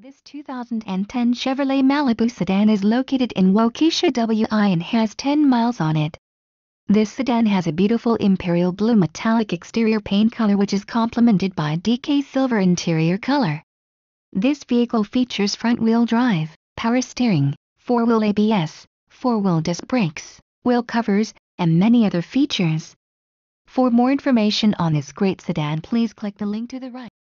This 2010 Chevrolet Malibu sedan is located in Waukesha, WI and has 10 miles on it. This sedan has a beautiful Imperial blue metallic exterior paint color which is complemented by DK silver interior color. This vehicle features front-wheel drive, power steering, 4-wheel ABS, 4-wheel disc brakes, wheel covers, and many other features. For more information on this great sedan, please click the link to the right.